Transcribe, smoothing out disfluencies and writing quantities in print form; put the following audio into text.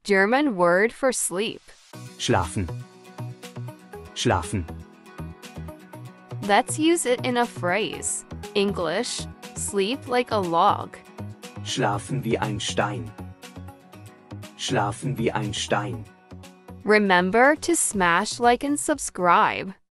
German word for sleep. Schlafen. Schlafen. Let's use it in a phrase. English, sleep like a log. Schlafen wie ein Stein. Schlafen wie ein Stein. Remember to smash like and subscribe.